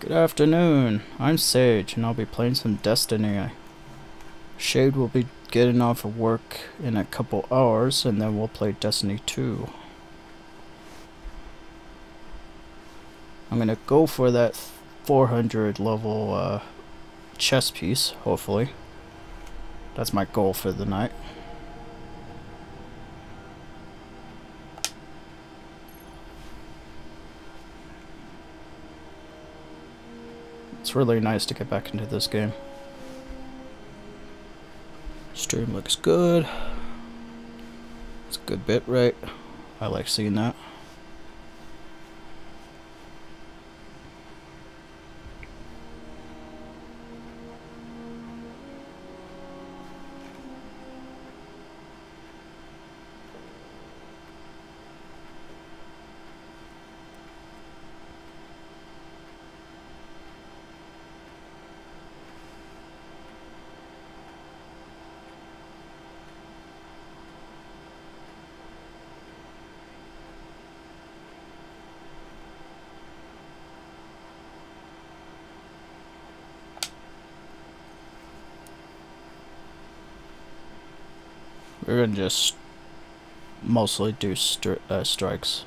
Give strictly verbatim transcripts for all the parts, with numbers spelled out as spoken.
Good afternoon, I'm Sage, and I'll be playing some Destiny. Shade will be getting off of work in a couple hours, and then we'll play Destiny two. I'm gonna go for that four hundred level uh, chess piece, hopefully. That's my goal for the night. It's really nice to get back into this game. Stream looks good. It's a good bit rate. I like seeing that. We're gonna just mostly do stri uh, strikes.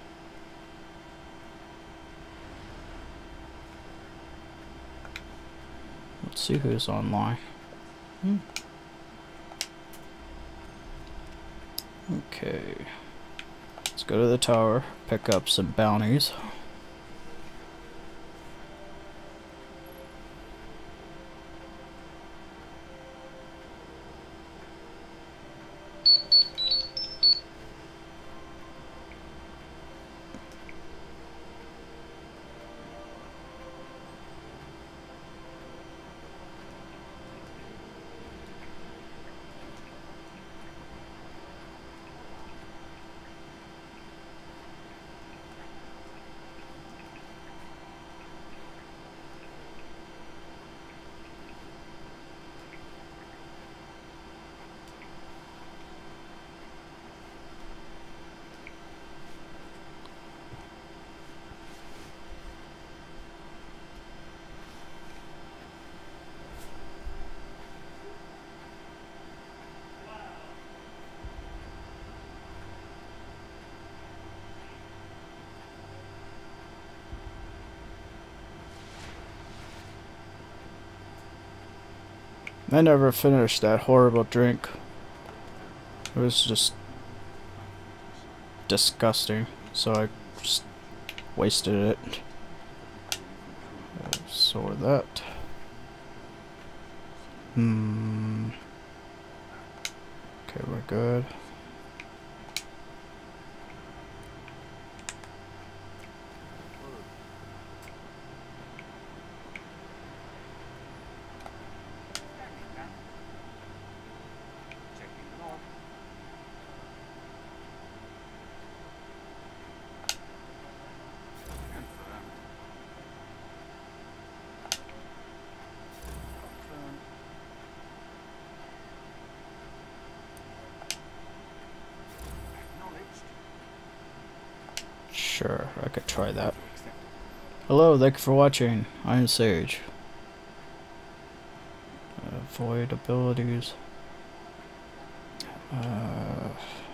Let's see who's online. Hmm. Okay. Let's go to the tower, pick up some bounties. I never finished that horrible drink. It was just disgusting, so I just wasted it. Uh, so that. Hmm. Okay, we're good. Sure, I could try that. Hello, thank you for watching. I am Sage. Avoid abilities. Uh,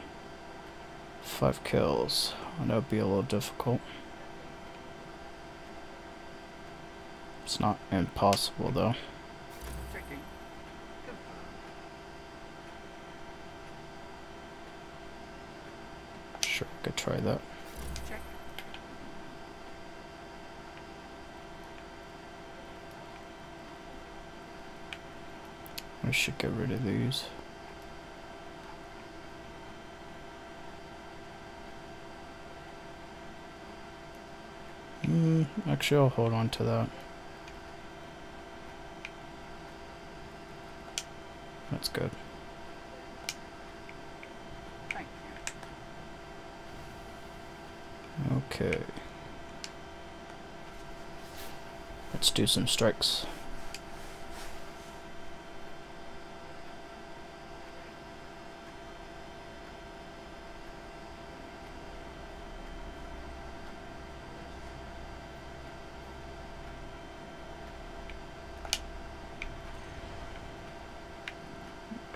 five kills. That would be a little difficult. It's not impossible though. Sure, I could try that. I should get rid of these. Hmm, actually I'll hold on to that. That's good. Okay. Let's do some strikes.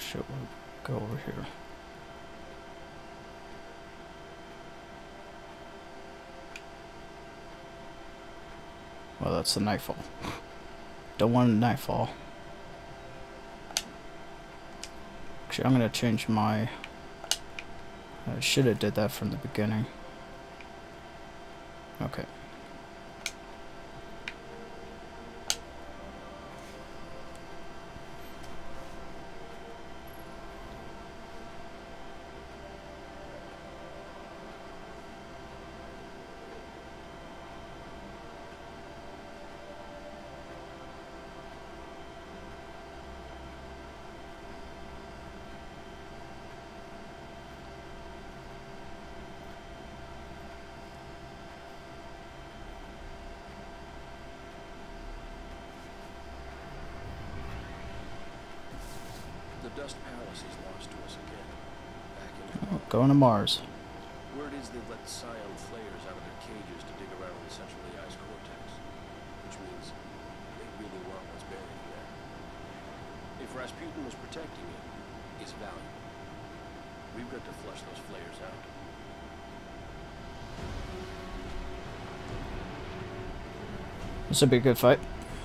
shit, we'll go over here. Well, that's the nightfall. Don't want a nightfall. Actually, I'm gonna change my... I should have did that from the beginning. Okay. The Dust Palace is lost to us again. Back in Oh, going to Mars. Word is they've let Scion Flayers out of their cages to dig around in the centrally iced cortex, which means they really want what's buried there. If Rasputin was protecting it, it's valuable. We've got to flush those flayers out. This would be a good fight.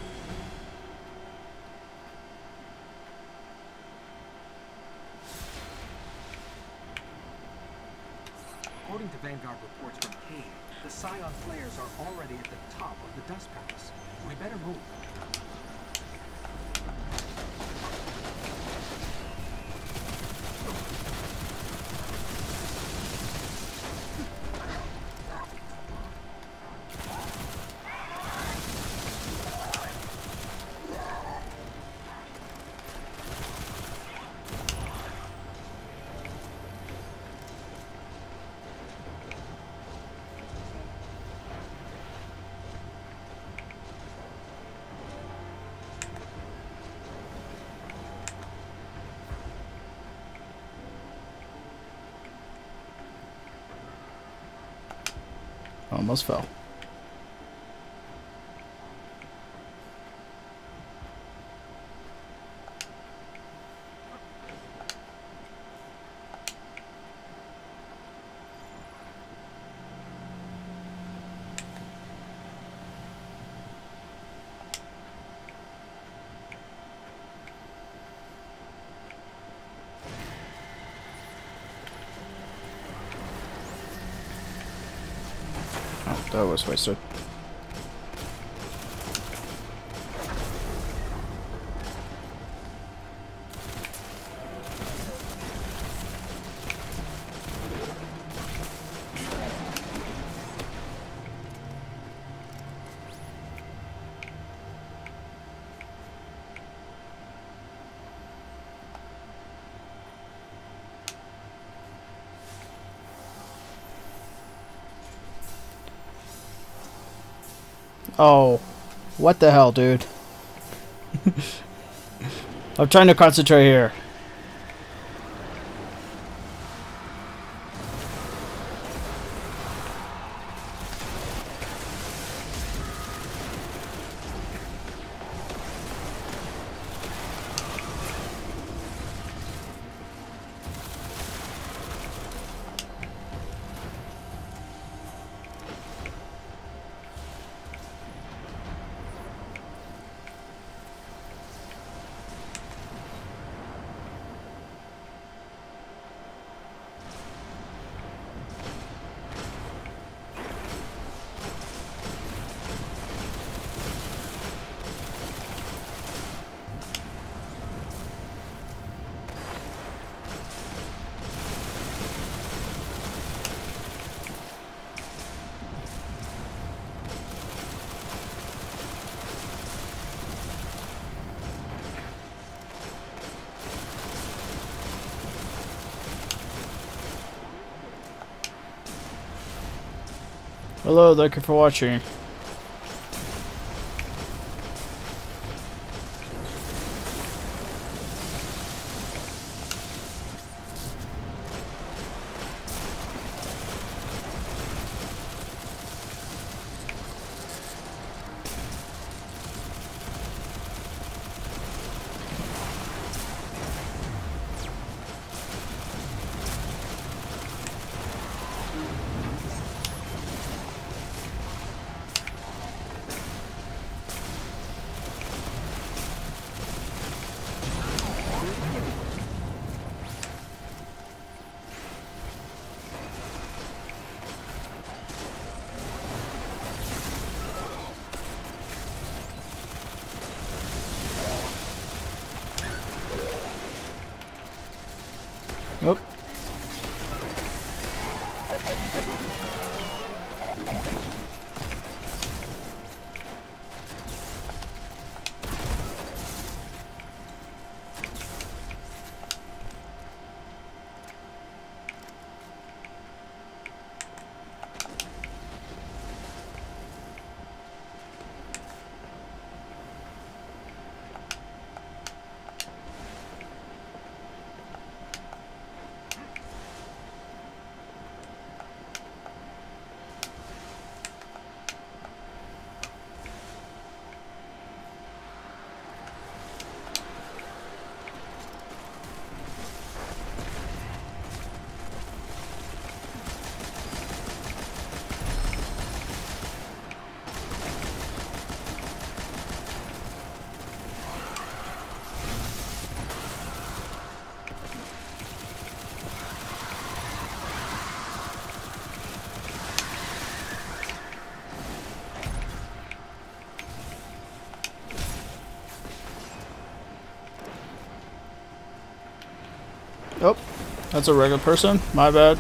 According to Vanguard reports from Cade, the Scion Flayers are already at the top of the Dust Palace. We better move. Almost fell. That was wasted. Oh, what the hell, dude? I'm trying to concentrate here. Hello, thank you for watching. Oh, that's a regular person. My bad.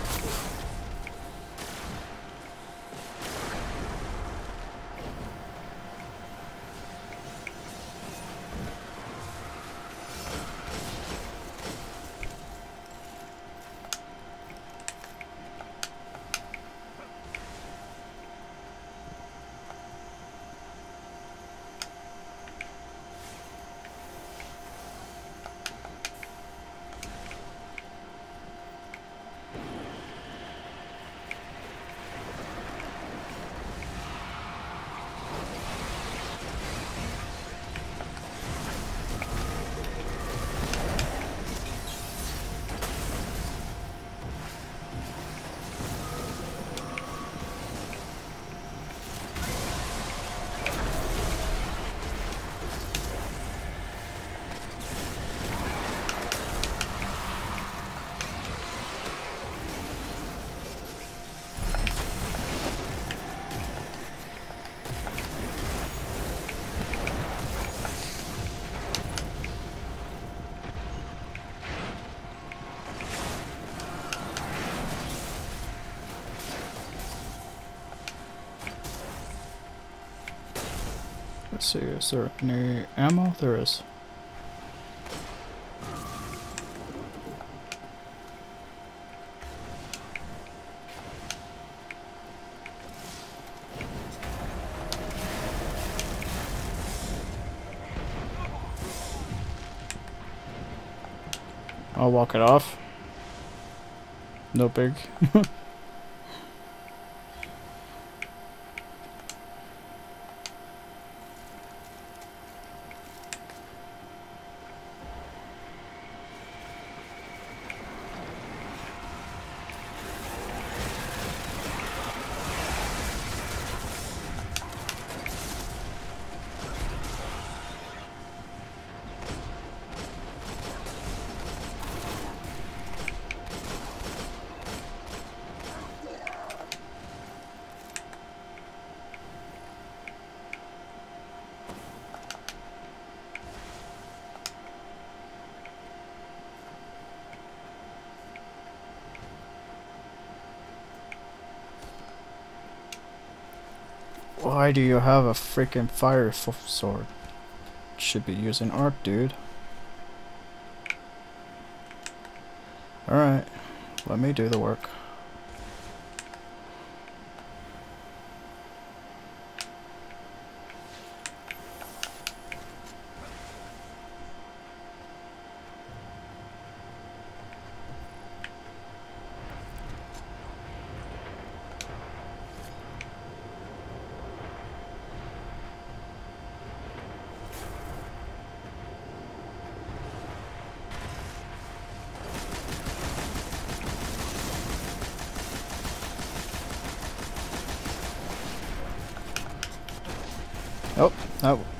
Let's see, is there any ammo? There is. I'll walk it off. No big. Why do you have a freaking fire f sword? Should be using arc, dude. Alright, let me do the work. Oh, that one.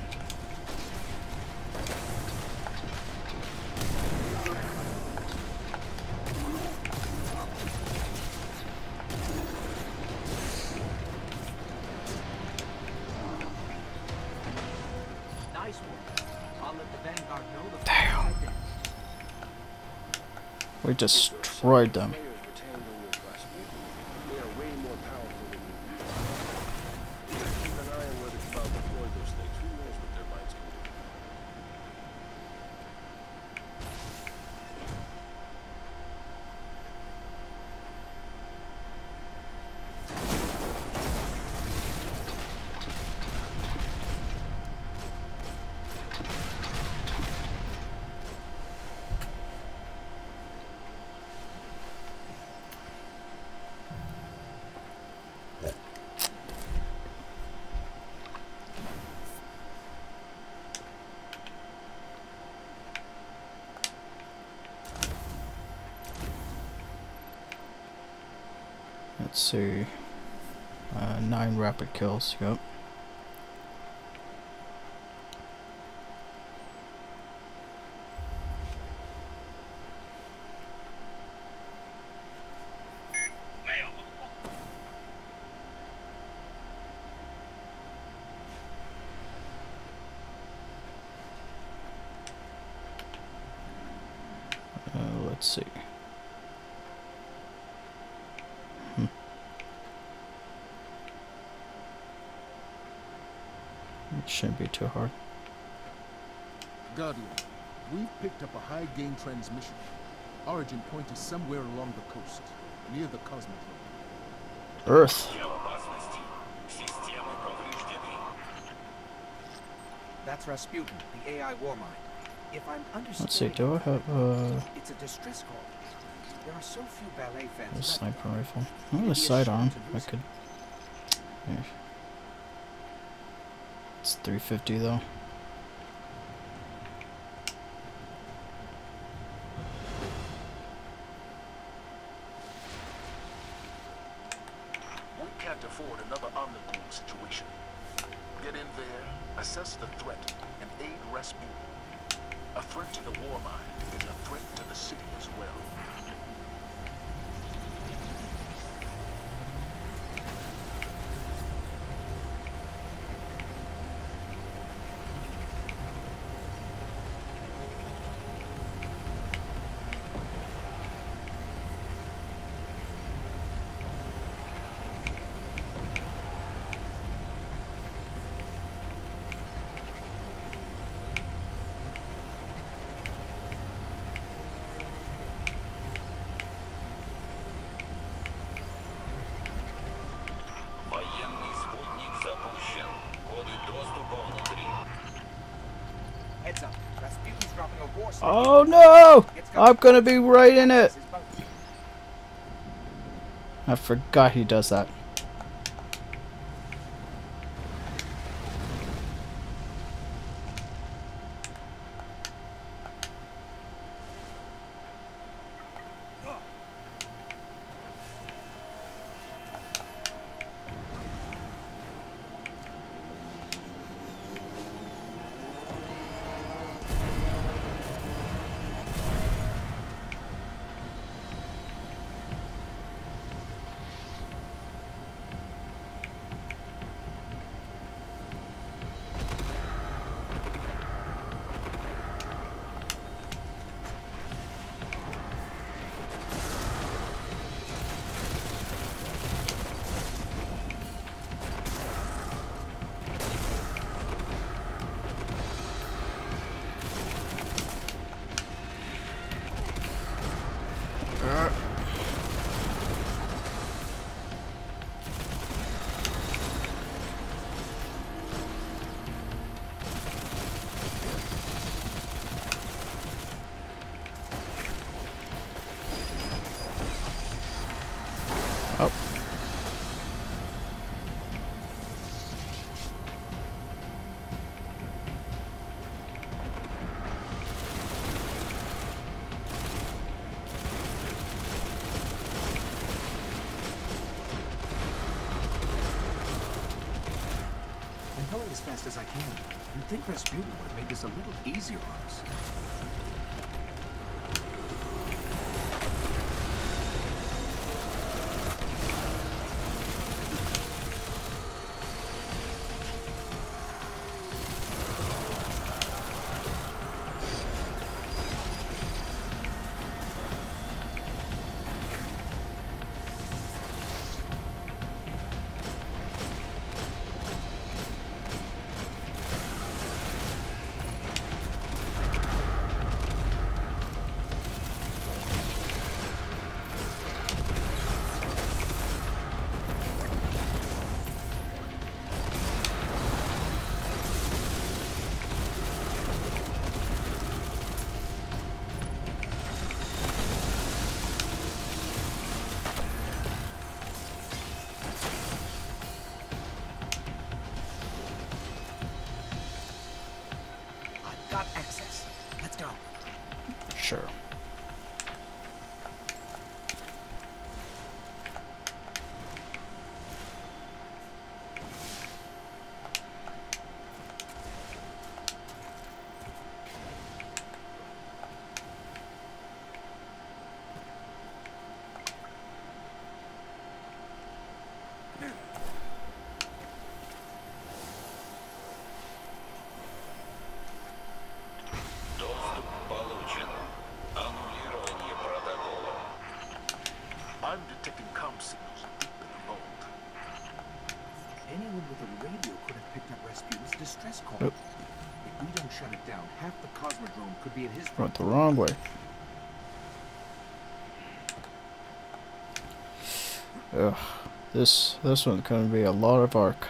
Nice one. I'll let the Vanguard know the Damn. We destroyed them. Players were tangling with Rasputin. They are way more powerful than you. Keep an eye on where the crowd deployed those things. Who knows what their minds can do? Let's see. Uh, nine rapid kills, yep. Uh, let's see. It shouldn't be too hard. Guardian, we've picked up a high gain transmission. Origin point is somewhere along the coast, near the Cosmodrome. Earth. That's Rasputin, the A I war mind. If I'm understanding, Let's see, do I have uh, it's a distress call. There are so few ballet fans a left. sniper rifle? I have Maybe a a sidearm. shot to I lose it. could. Here. It's three fifty though. We can't afford another Omniboom situation. Get in there, assess the threat, and aid Rasputin. A threat to the Warmind is a threat to the city as well. Heads up. Rasputin's dropping a war signal. Oh no! I'm gonna be right in it. I forgot he does that. Oh. I'm going as fast as I can. You'd think Rasputin would have made this a little easier on us. Got access. Let's go. Sure. distress call. Oop. If we don't shut it down, half the Cosmodrome could be at his Went front. the wrong way. Ugh. This this one's gonna be a lot of arc.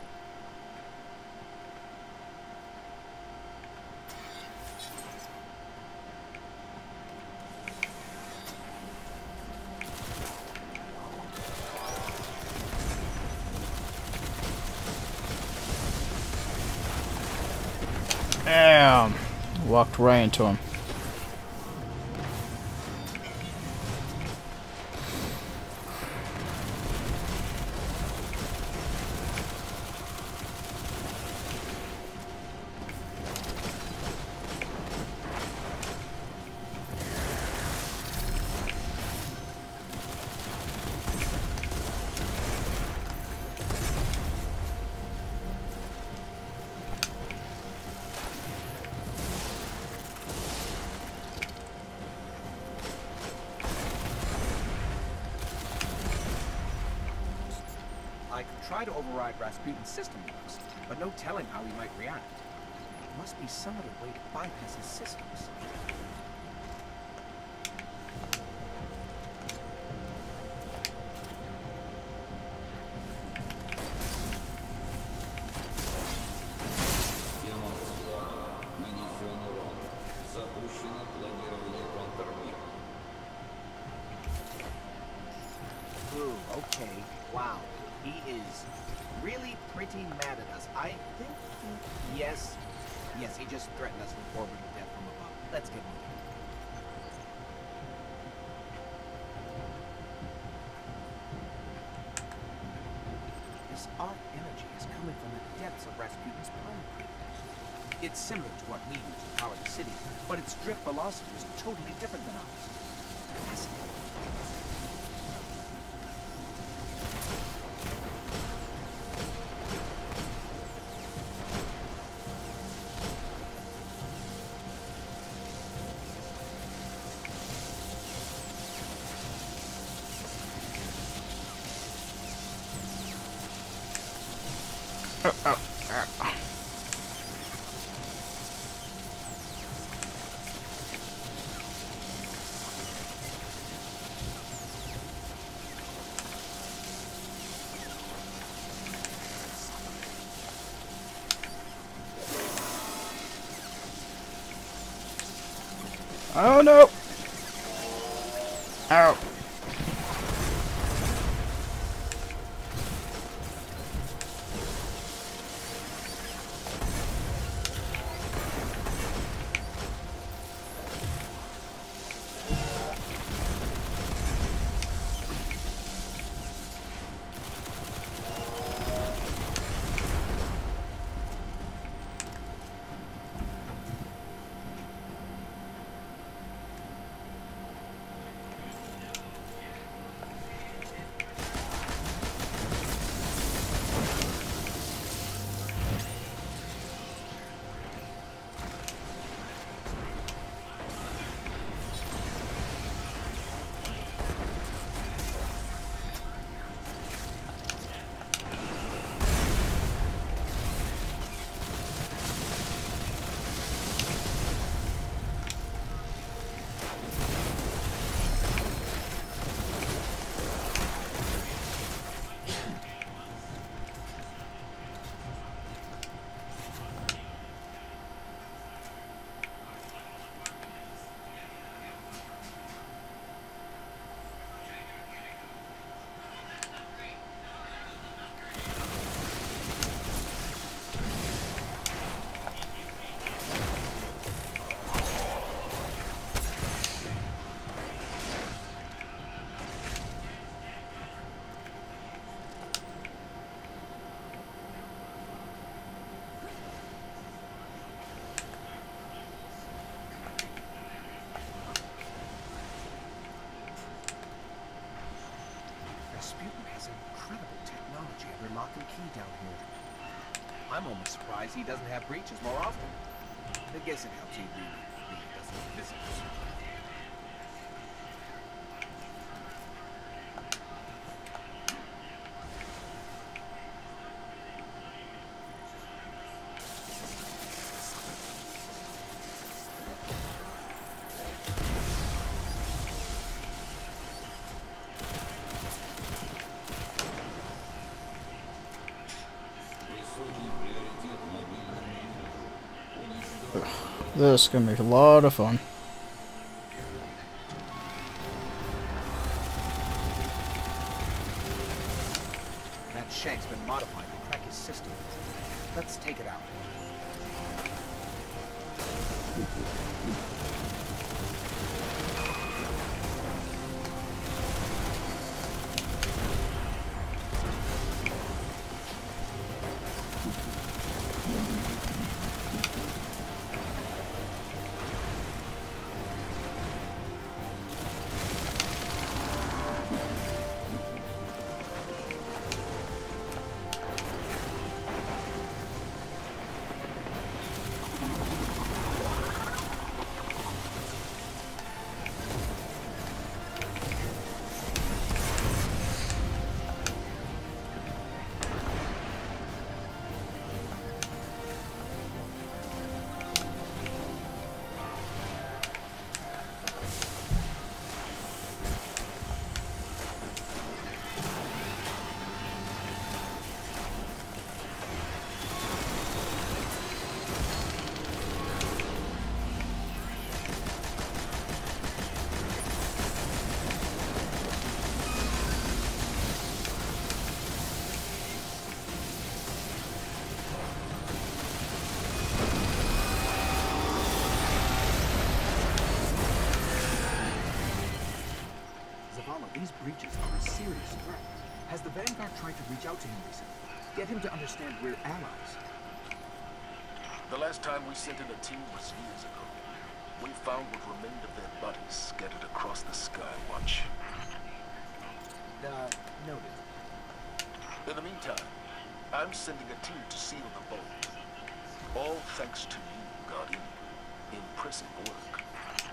Damn! Walked right into him. I could try to override Rasputin's system locks, but no telling how he might react. There must be some other way to bypass his systems. Ooh, okay. Wow. He is really pretty mad at us. I think he... Yes. Yes, he just threatened us with orbital death from above. Let's get moving. This arc energy is coming from the depths of Rasputin's palm crater. It's similar to what we use to power the city, but its drift velocity is totally different than ours. Fascinating. Oh, oh, oh. Oh no! Ow! Rasputin has incredible technology under lock and key down here. I'm almost surprised he doesn't have breaches more often. I guess it helps he really, really doesn't visit us. This is gonna be a lot of fun. That shank's been modified to crack his system. Let's take it out. These breaches are a serious threat. Has the Vanguard tried to reach out to him recently? Get him to understand we're allies. The last time we sent in a team was years ago. We found what remained of their bodies scattered across the sky. Watch. Uh, noted. In the meantime, I'm sending a team to seal the vault. All thanks to you, Guardian. Impressive work.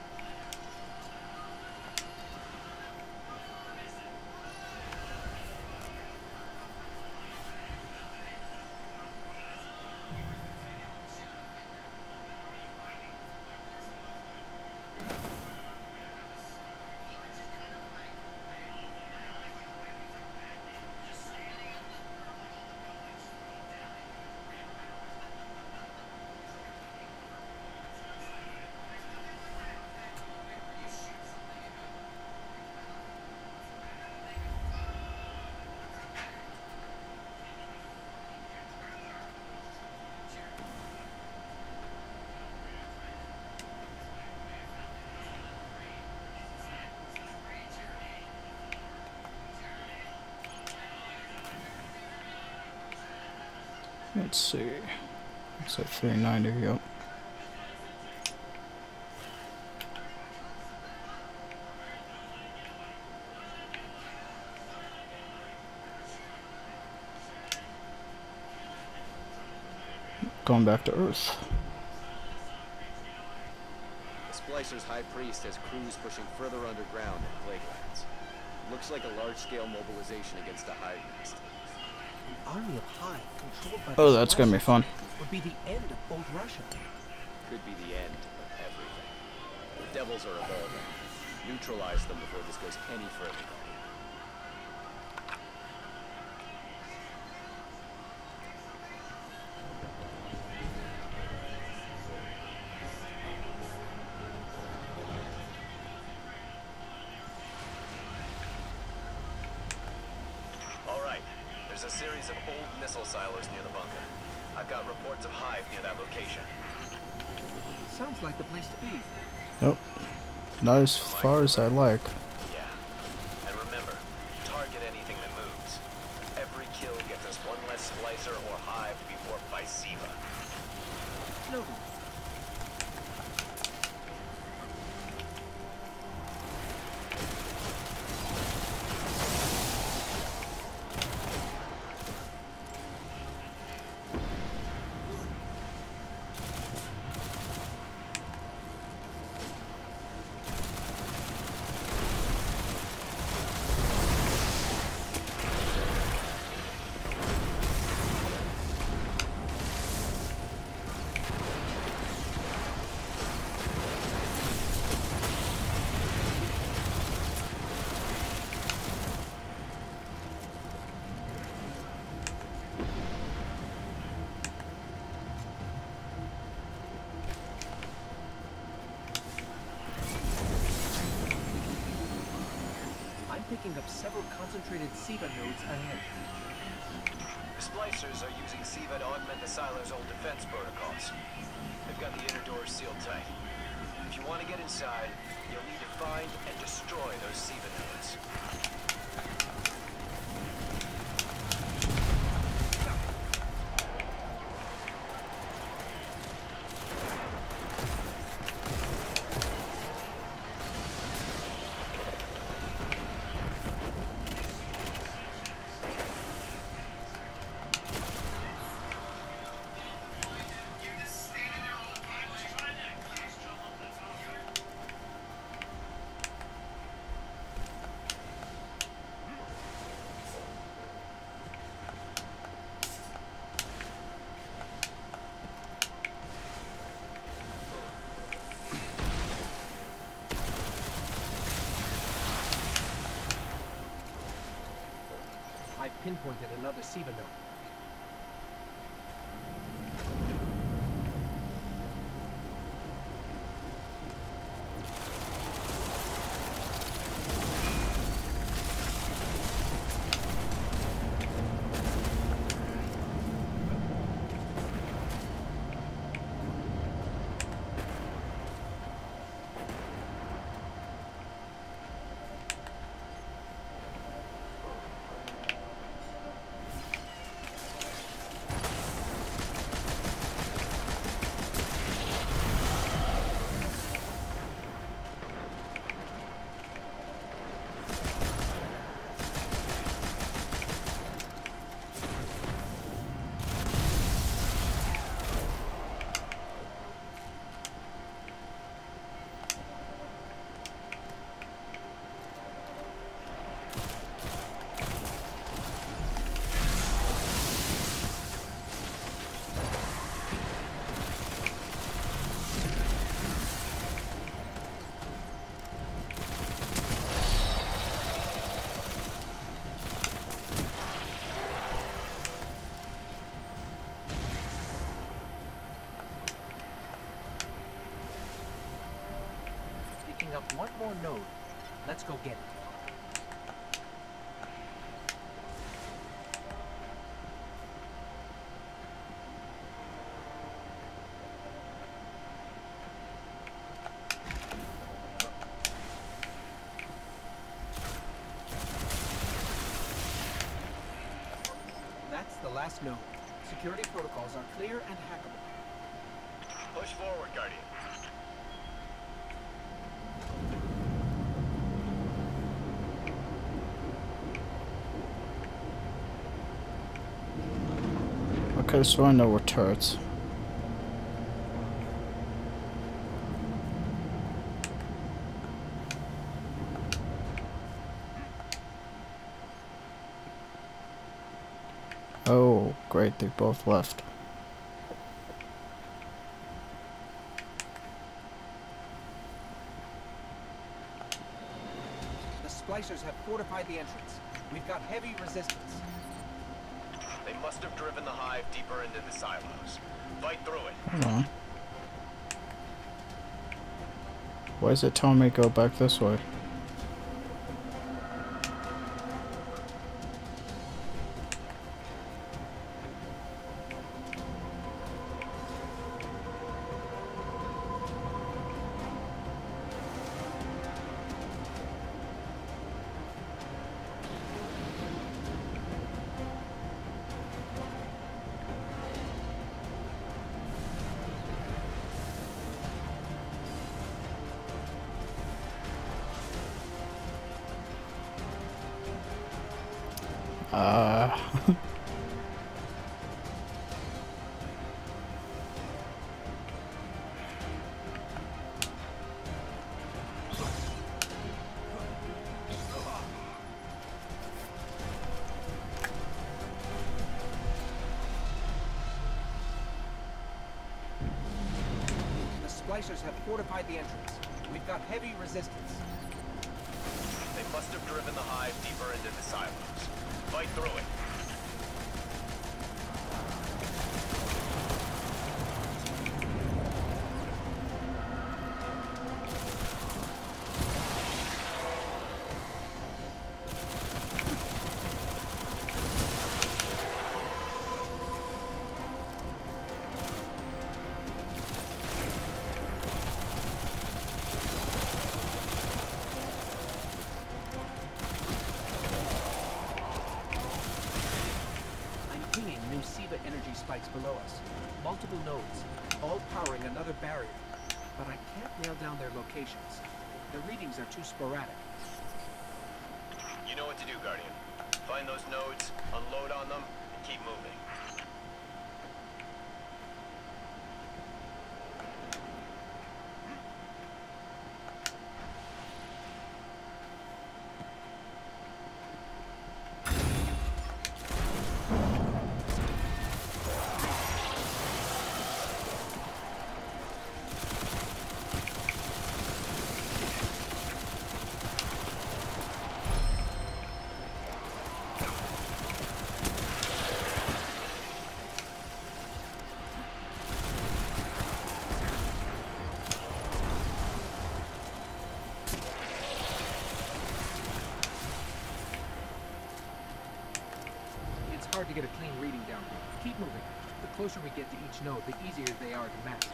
Let's see. It's at three ninety, yep. Going back to Earth. The Splicer's High Priest has crews pushing further underground in Plaguelands. Looks like a large-scale mobilization against the Hive Nest. An army of Hive controlled by Oh, the that's gonna be fun. would be the end of old Russia. Could be the end of everything. The Devils are evolving. Neutralize them before this goes any further. There's a series of old missile silos near the bunker. I've got reports of Hive near that location. Sounds like the place to be. Nope. Not as far as I like. Yeah. And remember, target anything that moves. Every kill gets us one less Splicer or Hive to be warped by Siva. No. picking up several concentrated SIVA nodes ahead. The splicers are using SIVA to augment the silo's old defense protocols. They've got the inner doors sealed tight. If you want to get inside, you'll need to find and destroy those SIVA nodes. I've pinpointed another SIVA node. Up one more node. Let's go get it. That's the last node. Security protocols are clear and hackable. Push forward, Guardian. Okay, so I know we're turrets. Oh, great, they both left. The splicers have fortified the entrance. We've got heavy resistance. They must have driven the hive deeper into the silos. Fight through it. Hold on. Why is it telling me to go back this way? Uh The splicers have fortified the entrance. We've got heavy resistance. They must have driven the hive deeper into the silos. Fight through it. below us. Multiple nodes, all powering another barrier. But I can't nail down their locations. The readings are too sporadic. You know what to do, Guardian. Find those nodes, unload on them, and keep moving. It's hard to get a clean reading down here. Keep moving. The closer we get to each node, the easier they are to map.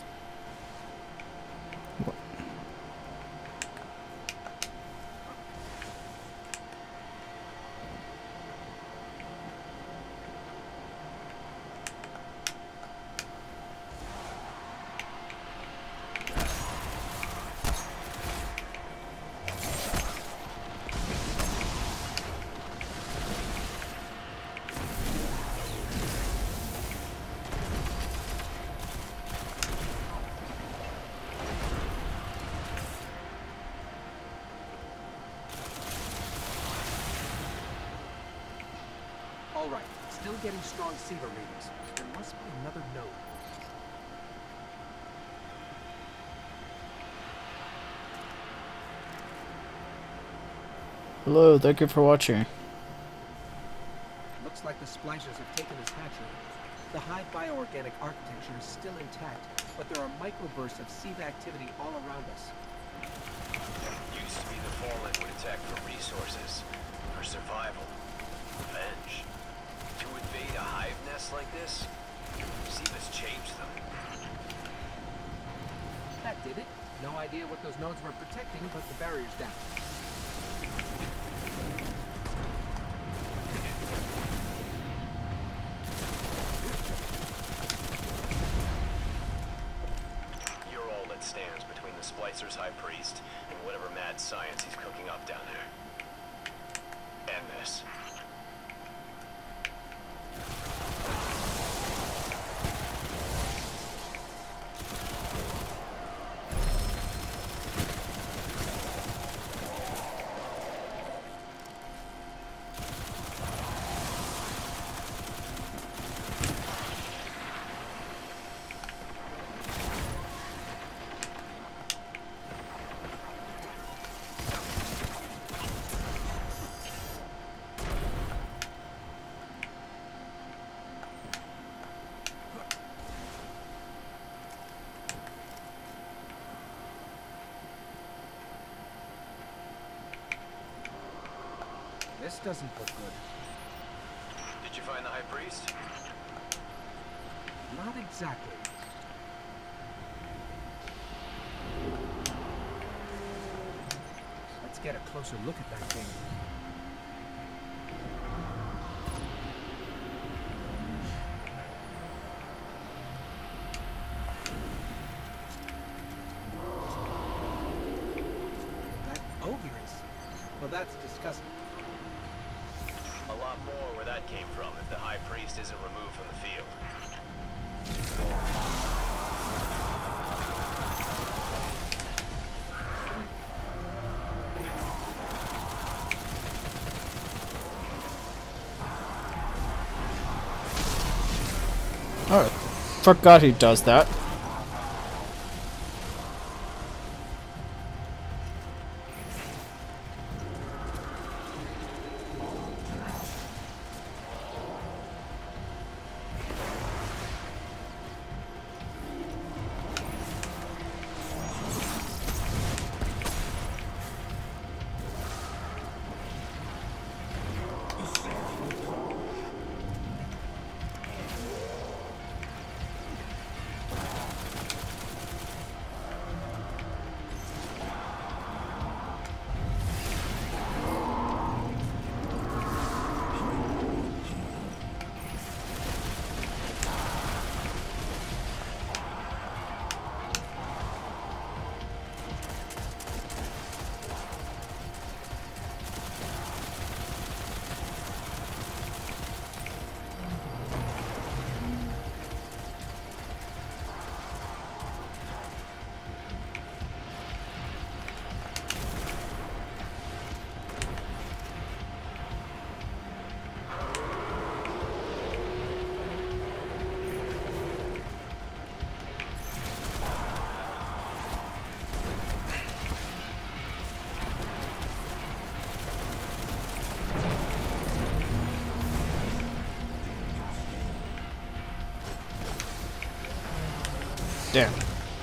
All right, still getting strong Siva readings. There must be another node. Hello, thank you for watching. Looks like the splicers have taken this hatchery. The high bioorganic architecture is still intact, but there are microbursts of Siva activity all around us. Used to be the Fallen would attack for resources, for survival, revenge. To invade a hive nest like this, Siva's changed them. That did it. No idea what those nodes were protecting, but the barrier's down. You're all that stands between the Splicer's High Priest and whatever mad science he's cooking up down there. End this. This doesn't look good. Did you find the High Priest? Not exactly. Let's get a closer look at that thing. That ogre is... Well, that's disgusting. A lot more where that came from if the High Priest isn't removed from the field. Alright, forgot he does that. Damn.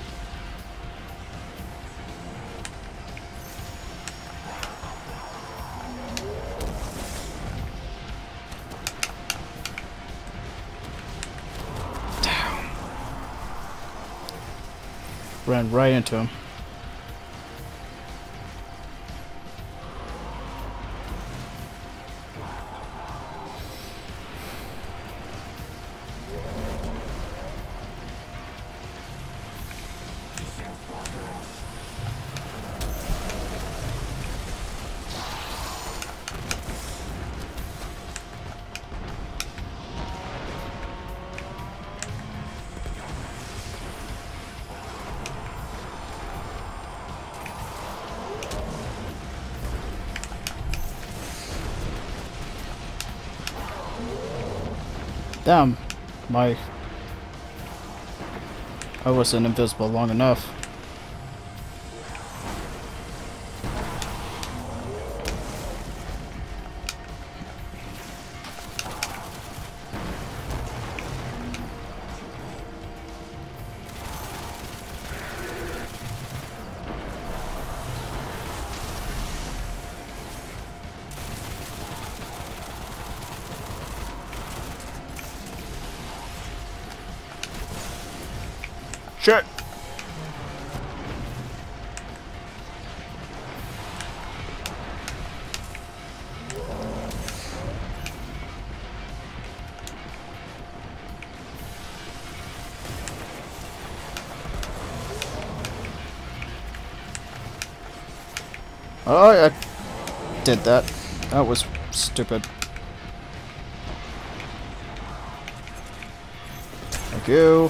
Ran right into him. Damn, my... I wasn't invisible long enough. Shit! Oh, I did that. That was stupid. Thank you.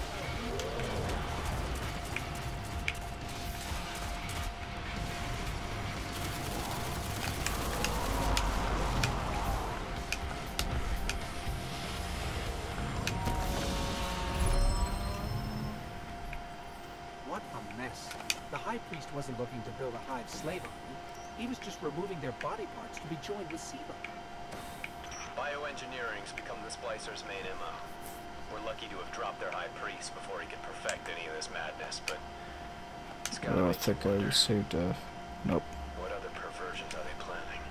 What a mess. The High Priest wasn't looking to build a hive slave army. He was just removing their body parts to be joined with Siva. Bioengineering's become the Splicers' main M O. We're lucky to have dropped their High Priest before he could perfect any of this madness, but... It's I gotta don't make you think I wonder, received a... Nope. what other perversions are they planning?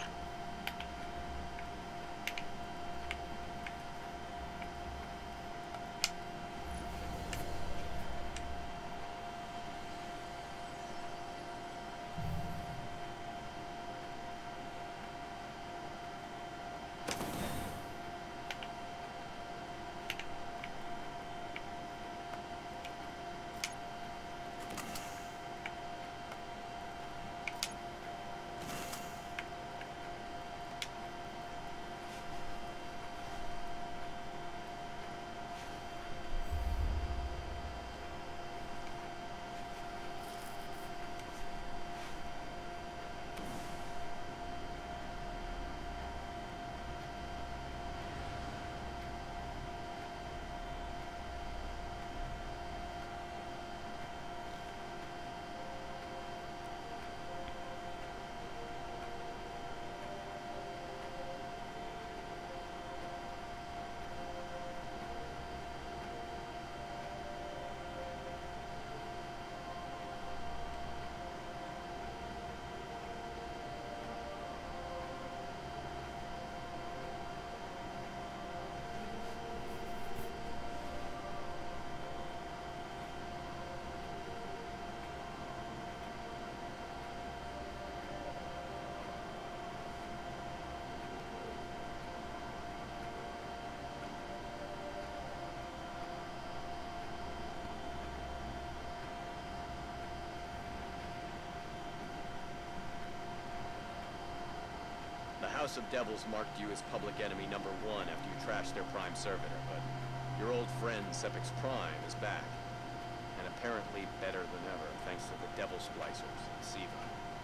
The House of Devils marked you as public enemy number one after you trashed their Prime servitor, but your old friend Sepix Prime is back. And apparently better than ever, thanks to the Devil Splicers and Siva.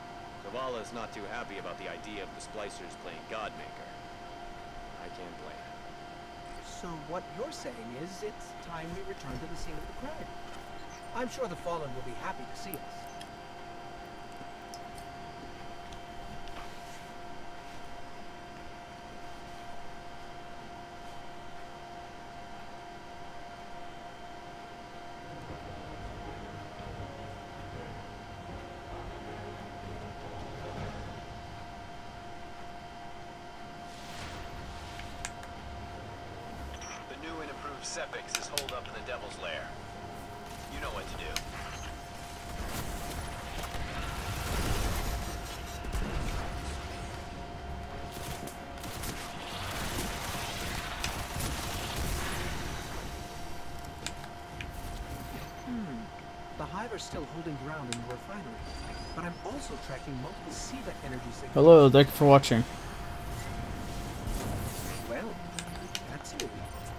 Zavala is not too happy about the idea of the Splicers playing Godmaker. I can't blame him. So what you're saying is it's time we return to the scene of the crime. I'm sure the Fallen will be happy to see us. of Sepix is holed up in the Devil's Lair. You know what to do. Hmm. The Hive are still holding ground in the refinery, but I'm also tracking multiple SIVA energy signals. Hello, thank you for watching. Well, that's new.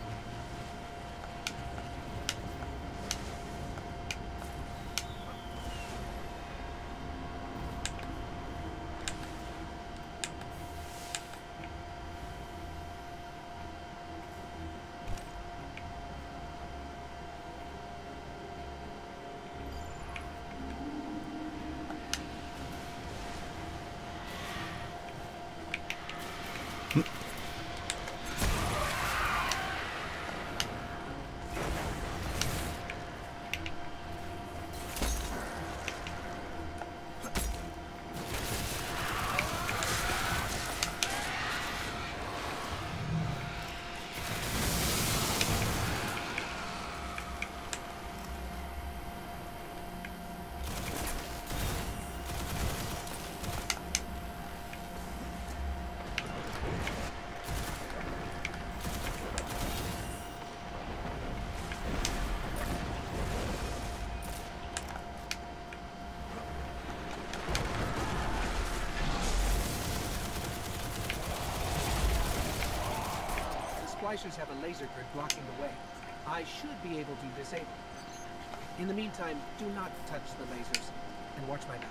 Splicers have a laser grid blocking the way. I should be able to disable it. In the meantime, do not touch the lasers, and watch my back.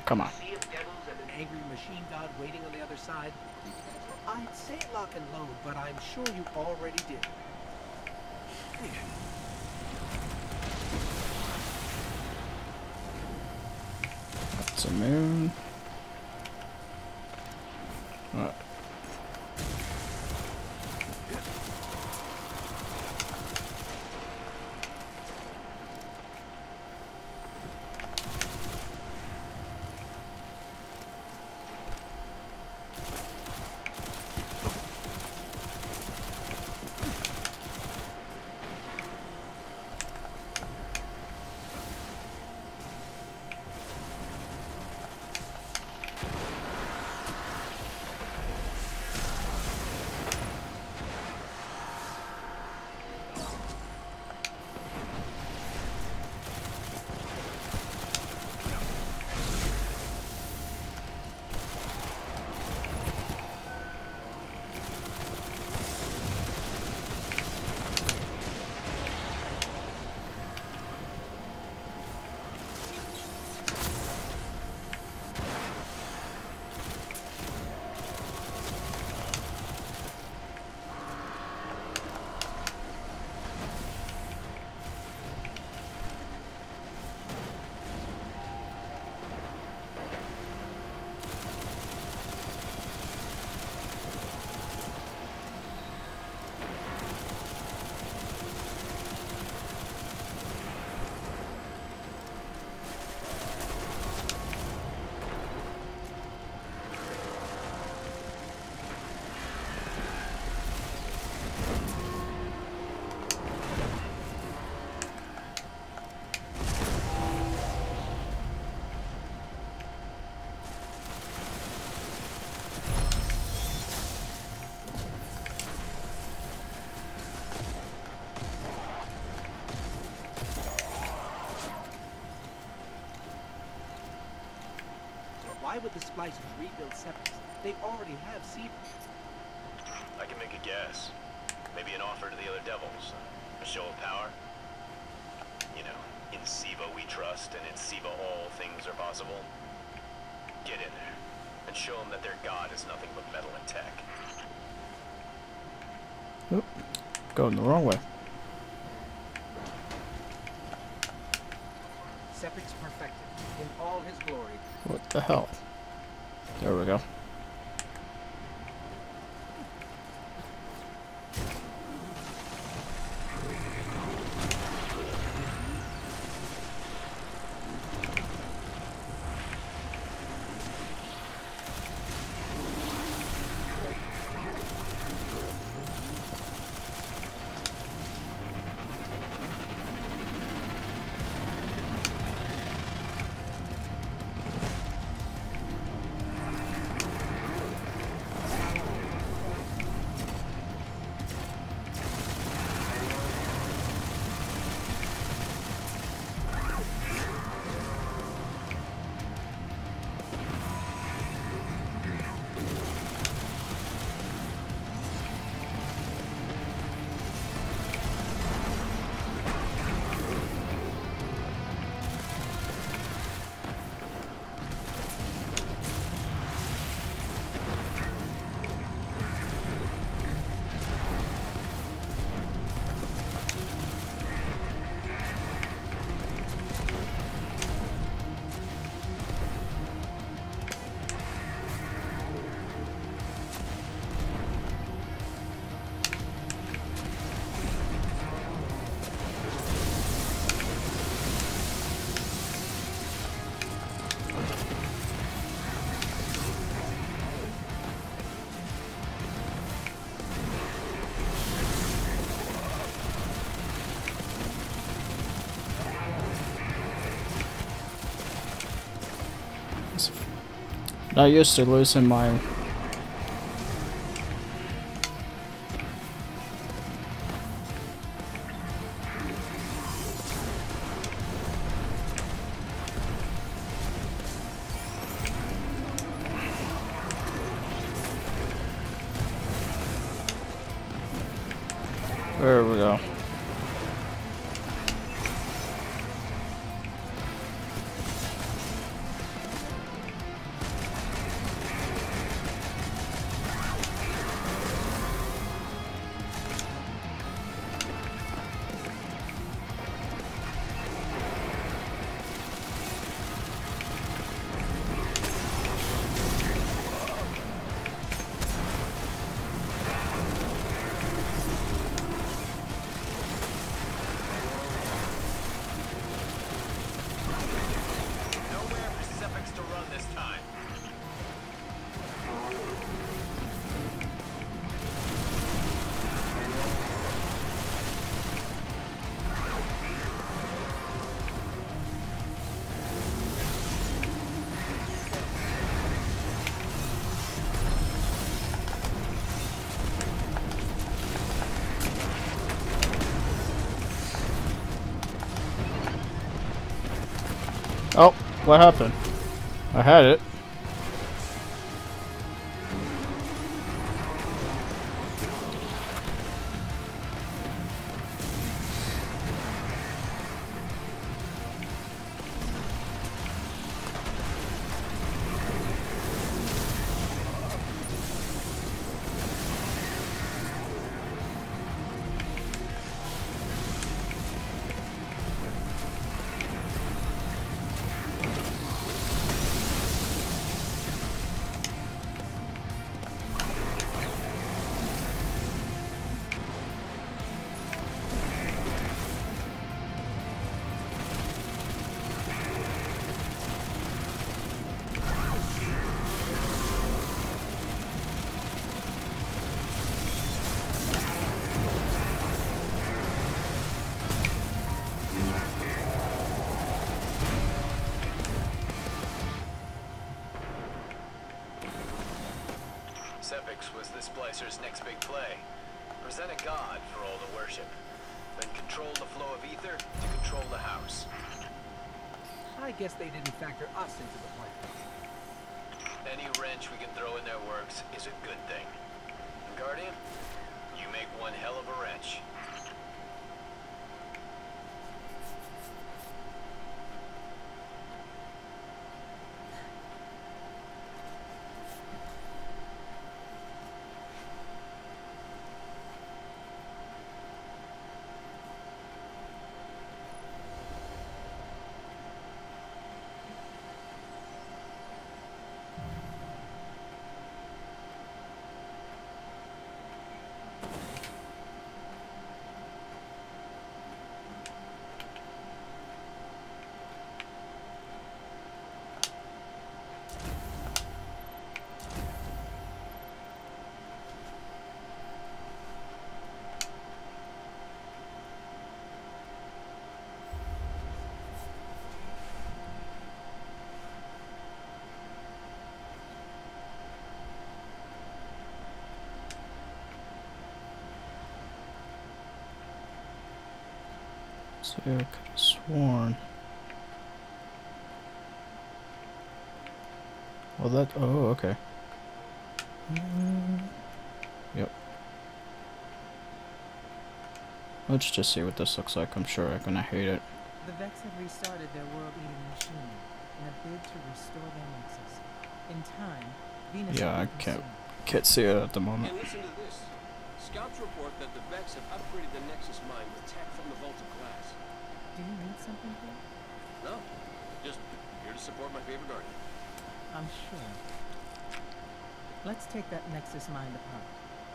come on. Sea of devils and an angry machine god waiting on the other side? I'd say lock and load, but I'm sure you already did. That's a moon. Alright. Why would the Splicers rebuild Sepix? They already have Siva. I can make a guess. Maybe an offer to the other devils. A show of power. You know, in Siva we trust, and in Siva all things are possible. Get in there, and show them that their god is nothing but metal and tech. Oop. Going the wrong way. Sepix perfected, in all his glory. What the hell? There we go. Not used to losing my There we go. What happened? I had it. Sepix was the Splicer's next big play. Present a god for all to worship. Then control the flow of ether to control the house. I guess they didn't factor us into the plan. Any wrench we can throw in their works is a good thing. And Guardian, you make one hell of a wrench. So I could have sworn. Well, that. Oh, okay. Mm, yep. Let's just see what this looks like. I'm sure I'm gonna hate it. The Vex have restarted their world-eating machine in a bid to restore their nexus. In time, Venus Yeah, will I be can't consumed. can't see it at the moment. And listen to this. Scouts report that the Vex have upgraded the Nexus mine with tech from the Vault of Glass. Do you need something here? No, just here to support my favorite Guardian. I'm sure. Let's take that Nexus mind apart.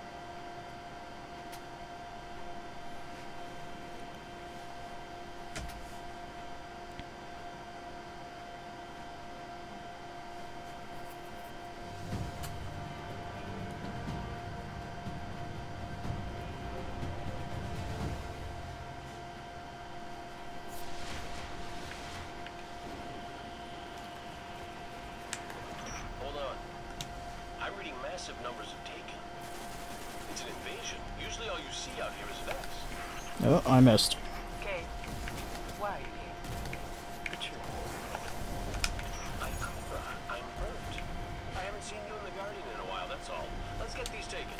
Hold on. I'm reading massive numbers of Taken. It's an invasion. Usually all you see out here is Vex. Oh, I missed. Kate, why are you here? The truth. I'm Cobra. I'm hurt. I haven't seen you in the Guardian in a while, that's all. Let's get these taken.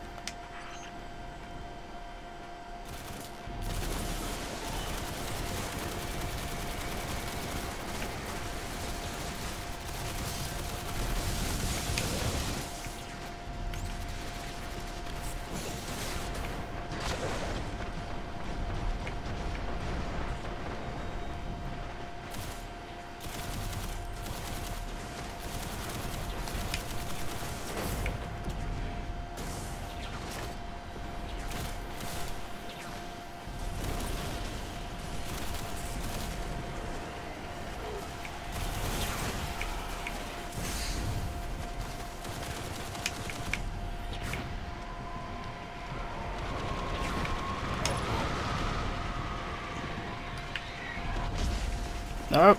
Nope.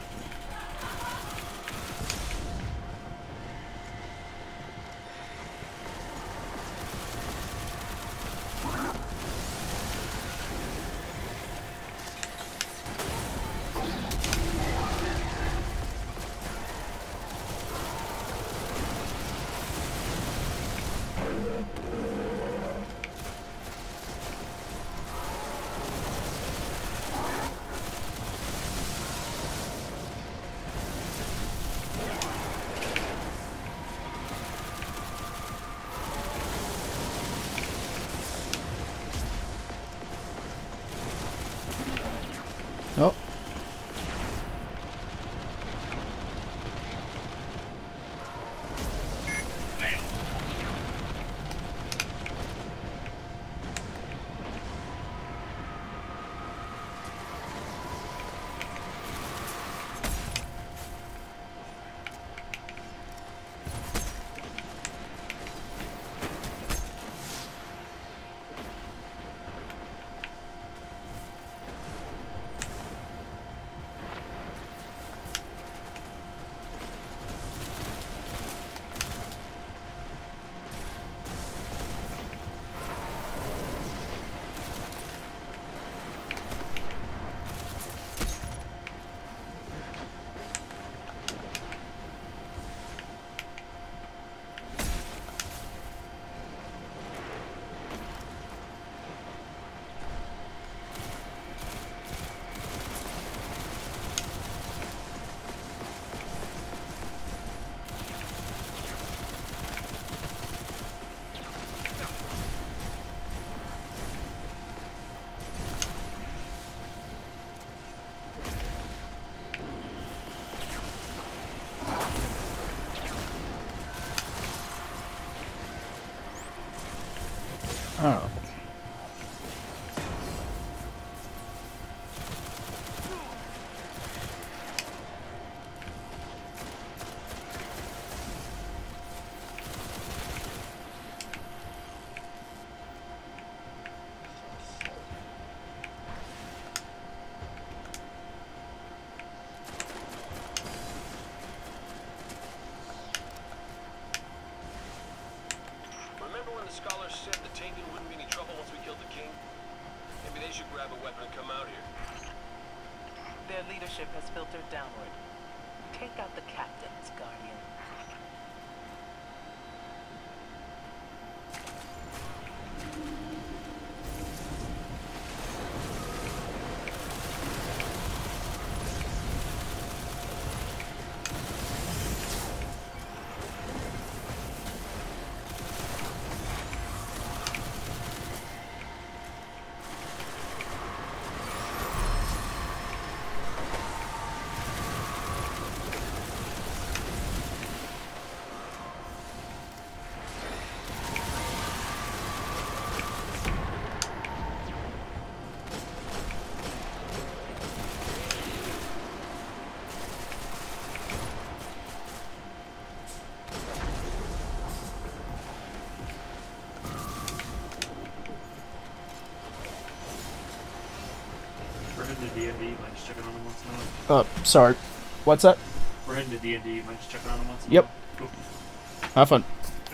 Oh. Remember when the scholars said the Taken wouldn't be any trouble once we killed the king? Maybe they should grab a weapon and come out here. Their leadership has filtered downward. Take out the captains, Guardian. We're heading to D and D, might just check in on them once in a while. Oh, sorry. What's that? We're heading to D and D, might just check in on them once in a Yep. while. Cool. Have fun.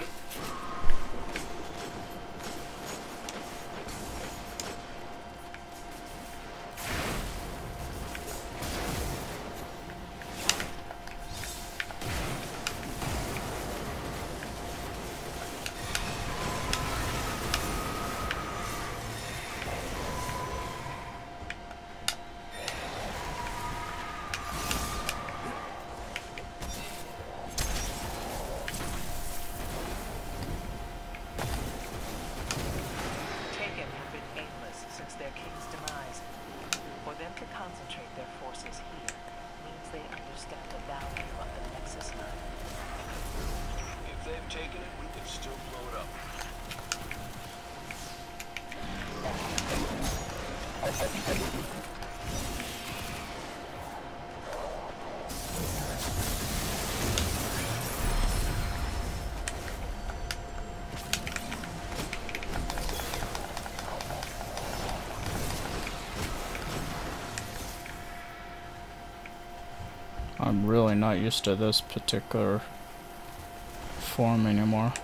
Taken have been aimless since their king's demise. For them to concentrate their forces here means they understand the value of the Nexus Nine. If they've taken it, we can still blow it up. I'm really not used to this particular form anymore.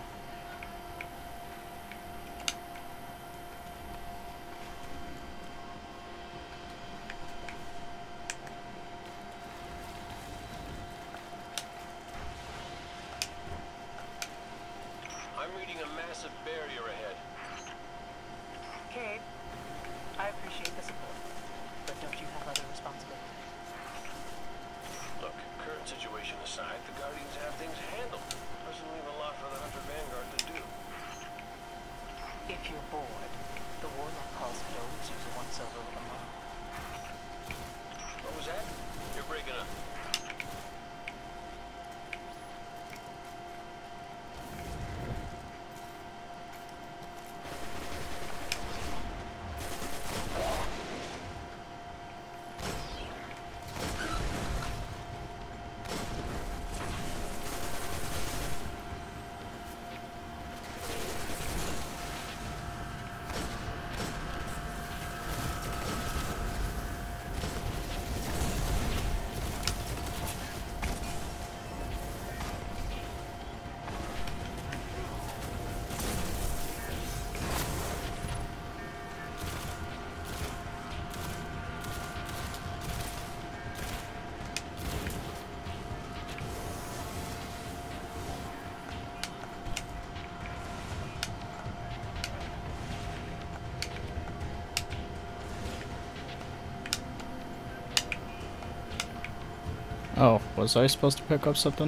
I'm reading a massive barrier ahead. Cade, I appreciate the support, but don't you have other responsibilities? Look, current situation aside, the Guardians have things handled. Doesn't leave a lot for the Hunter Vanguard to do. If you're bored, the Warlock calls dozers once over with a monk. What was that? You're breaking up. Oh, was I supposed to pick up something?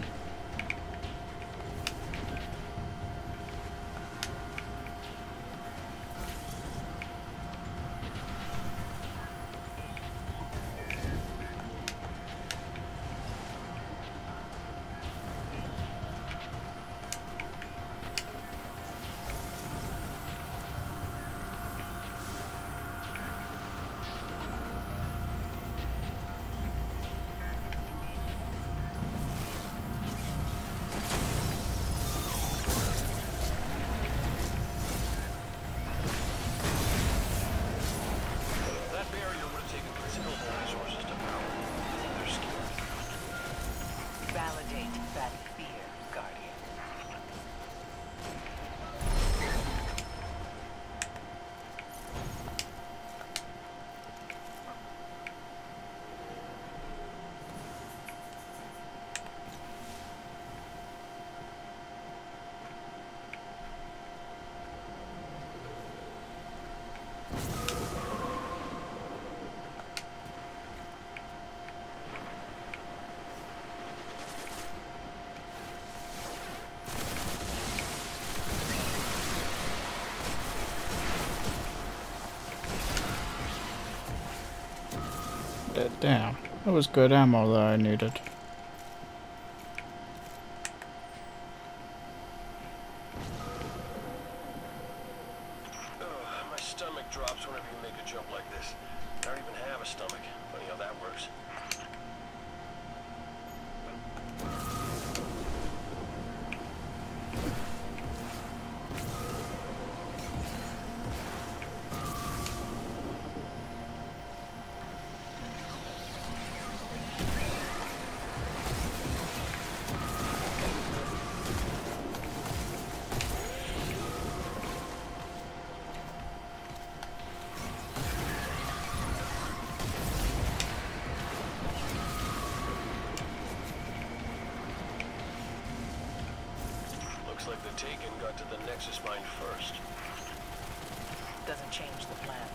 that down. That was good ammo that I needed. Ugh, my stomach drops whenever you make a jump like this. I don't even have a stomach. Funny how that works. Looks like the Taken got to the Nexus mine first. Doesn't change the plan.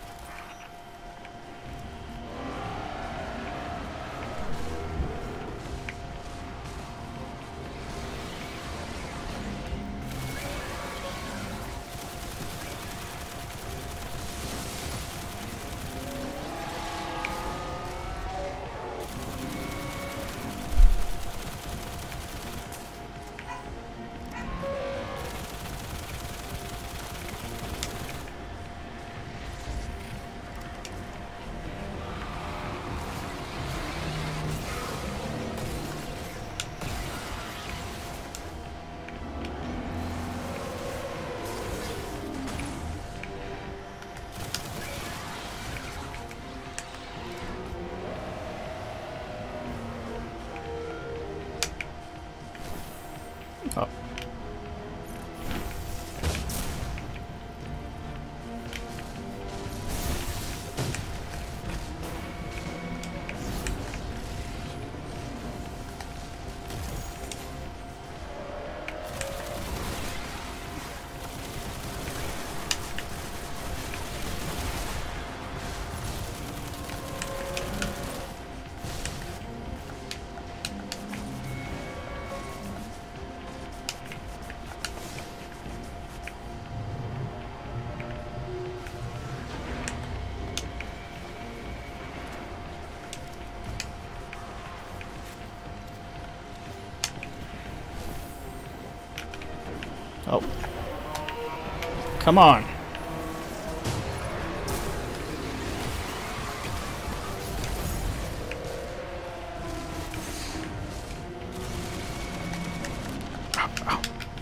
Oh. Oh. Come on. Ow, ow.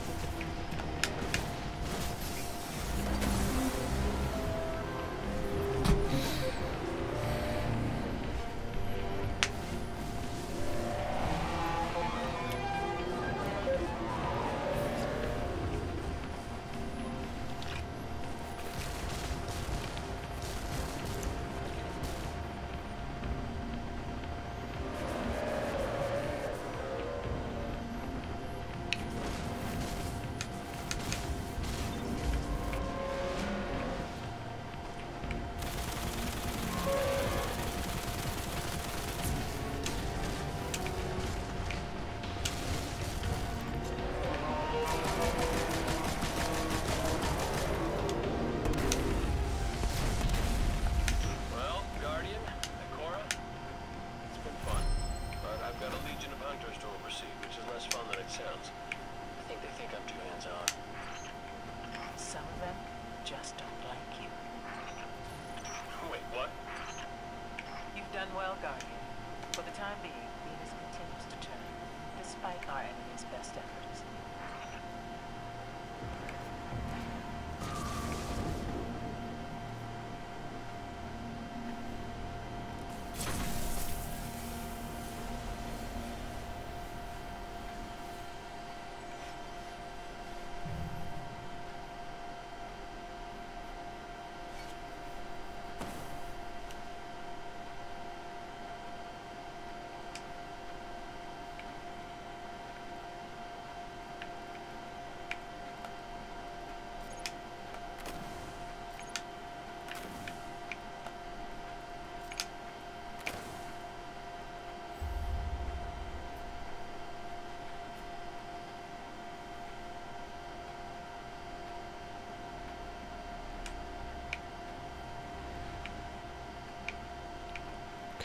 Well, Guardian, Ikora, it's been fun. But I've got a legion of hunters to oversee, which is less fun than it sounds. I think they think I'm too hands-on. Some of them just don't like you. Wait, what? You've done well, Guardian. For the time being, Venus continues to turn, despite our enemy's best efforts.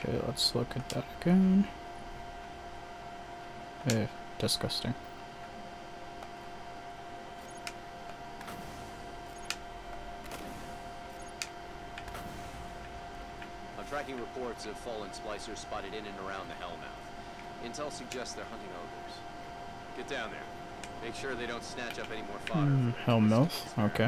Okay, let's look at that again. Eh, disgusting. I'm tracking reports of fallen splicers spotted in and around the Hellmouth. Intel suggests they're hunting ogres. Get down there. Make sure they don't snatch up any more fodder. Mm, Hellmouth, okay.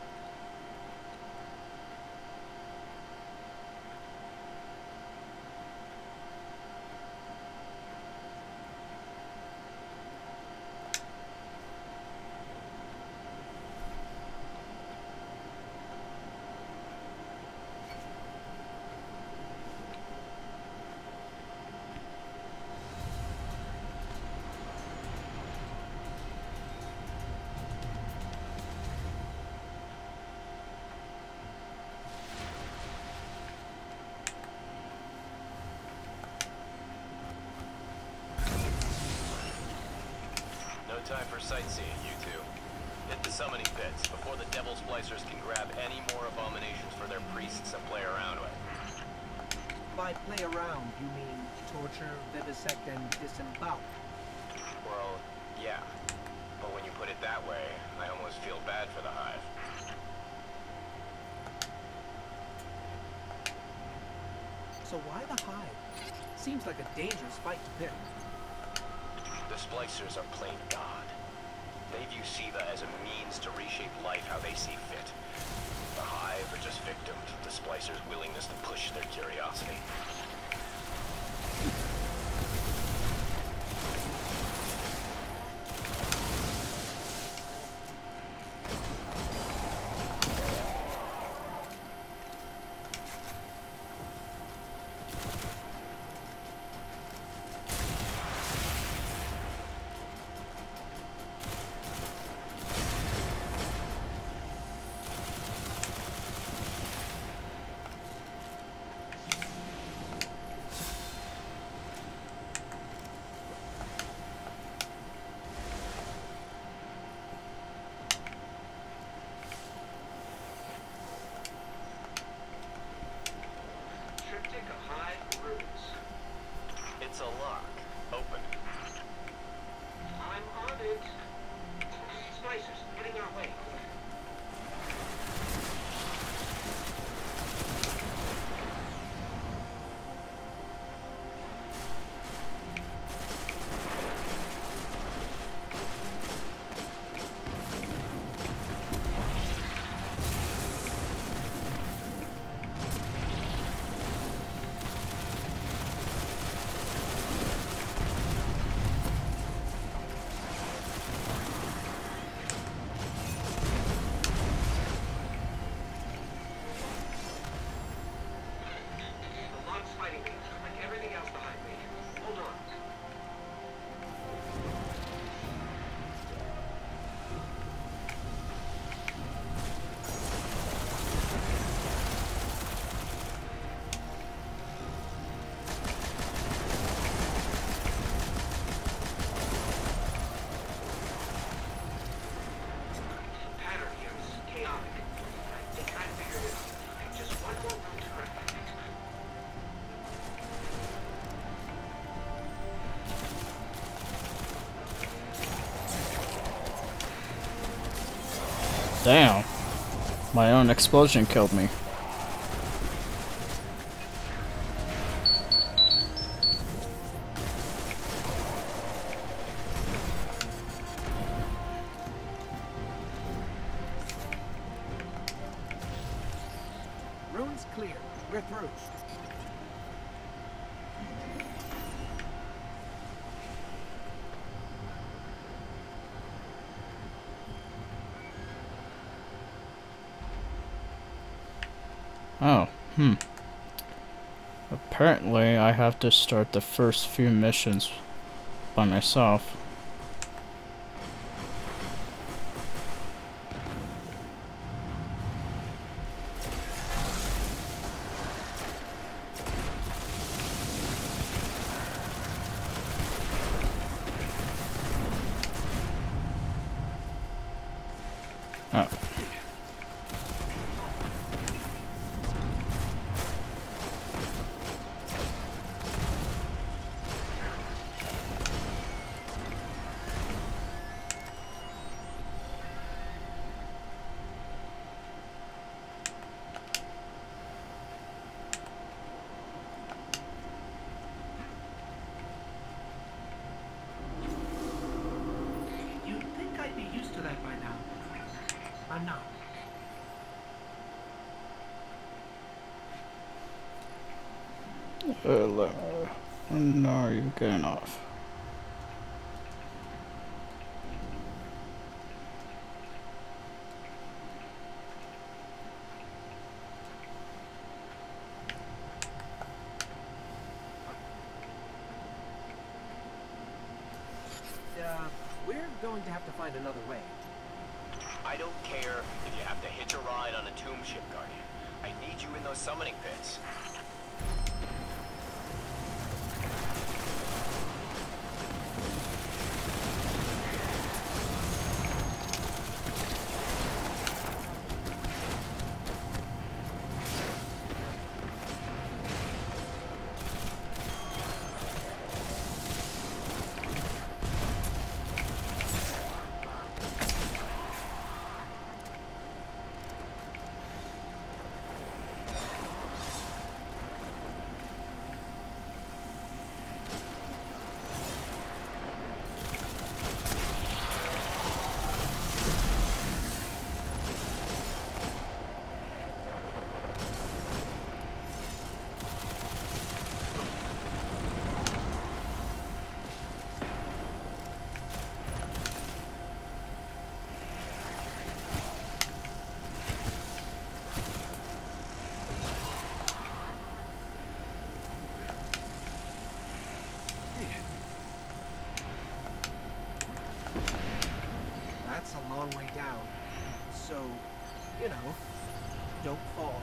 Time for sightseeing, you two. Hit the summoning pits before the Devil Splicers can grab any more abominations for their priests and play around with. By play around, you mean torture, vivisect, and disembowel? Well, yeah. But when you put it that way, I almost feel bad for the Hive. So why the Hive? Seems like a dangerous fight to pick. The Splicers are plain God. They view Siva as a means to reshape life how they see fit. The Hive are just victims of the Splicers' willingness to push their curiosity. It's a lock. Open. I'm on it. Splicers, getting our way. Damn. My own explosion killed me. Rune's clear. We're through. Oh, hmm. Apparently, I have to start the first few missions by myself. Oh. Enough. Uh, when are you getting off? Uh, we're going to have to find another way. I don't care if you have to hitch a ride on a tomb ship, Guardian. I need you in those summoning pits. That's a long way down. So, you know, don't fall.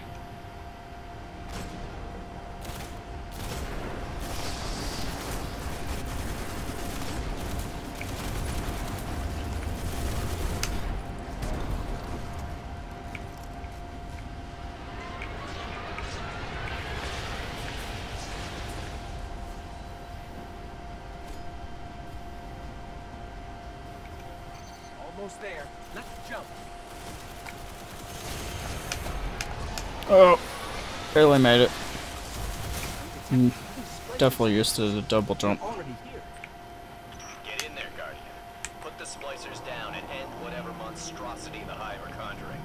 Almost there. Let's jump. Oh, barely made it. Mm, definitely used to the double jump. Get in there, Guardian. Put the splicers down and end whatever monstrosity the Hive are conjuring.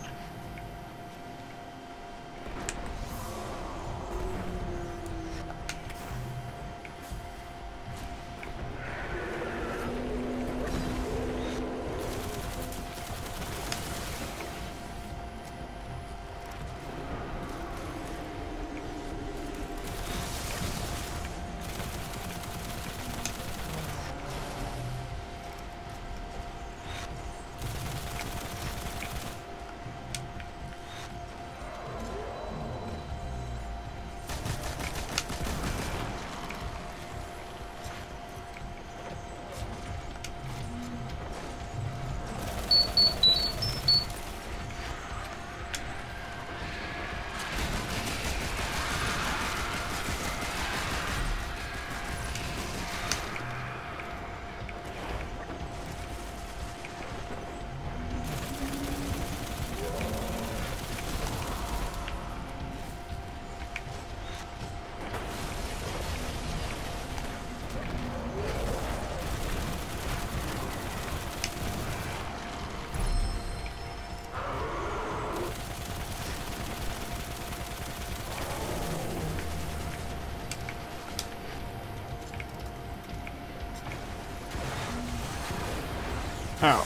Ow.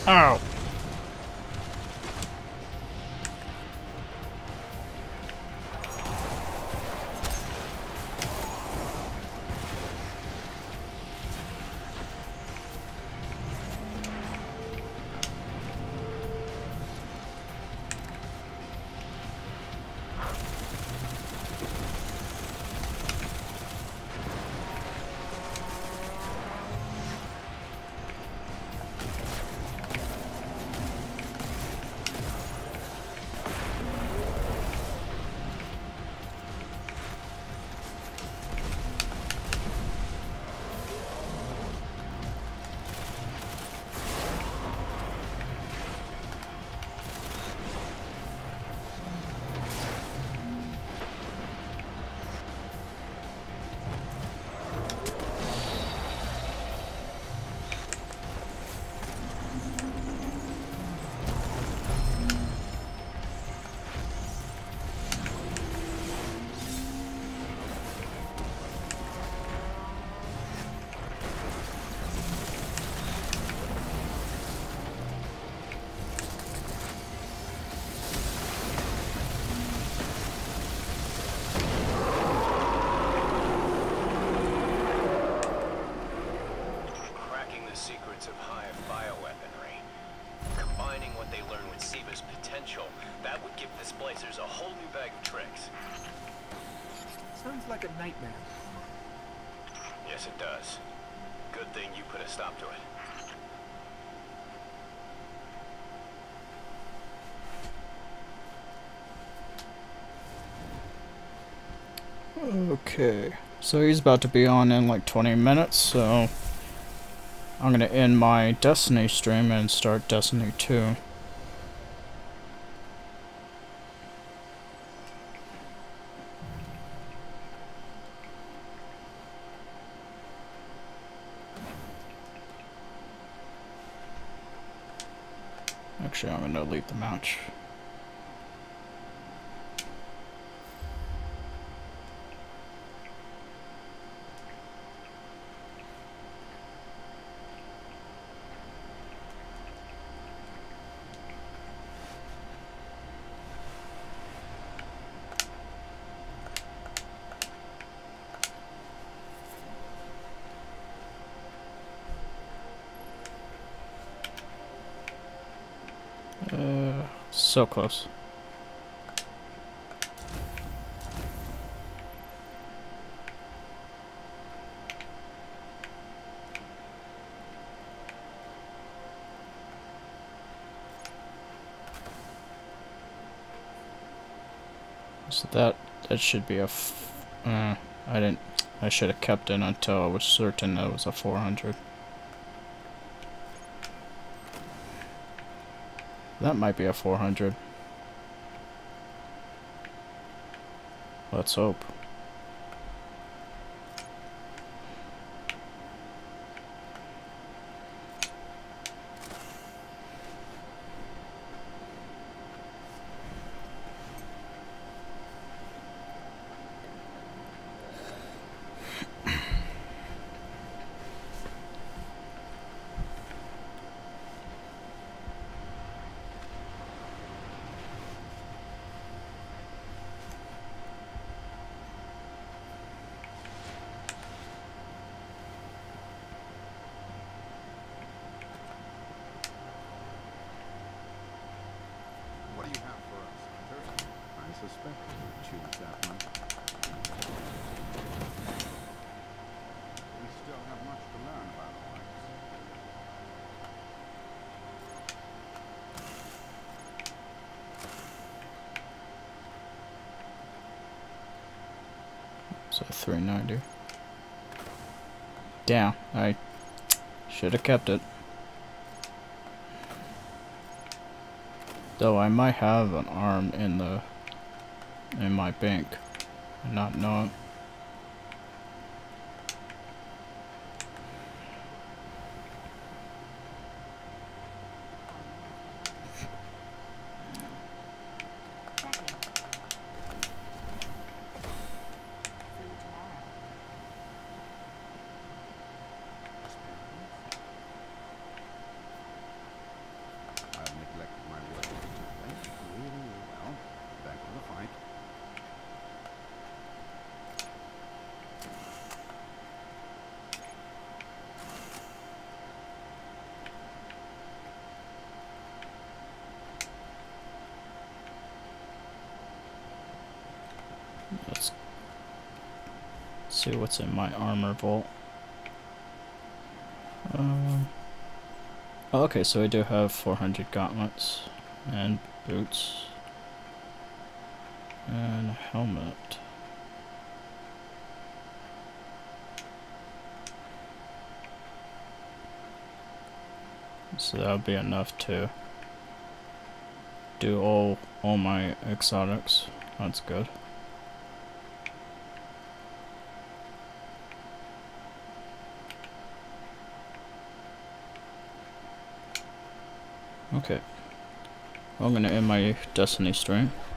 Ow! secrets of hive bioweaponry. Combining what they learn with SIVA's potential, that would give the Splicers a whole new bag of tricks. Sounds like a nightmare. Yes, it does. Good thing you put a stop to it. Okay, so he's about to be on in like twenty minutes, so I'm gonna end my Destiny stream and start Destiny two. Actually, I'm gonna leave the match. Uh, so close. So that that should be a. F uh, I didn't. I should have kept it until I was certain that it was a four hundred. That might be a four hundred. Let's hope. So three ninety. Damn, I should have kept it. Though I might have an arm in the in my bank and not know it. see what's in my armor vault. Um, oh, okay, so I do have four hundred gauntlets and boots and a helmet. So that'll be enough to do all all my exotics. That's good. Okay. I'm gonna end my Destiny stream.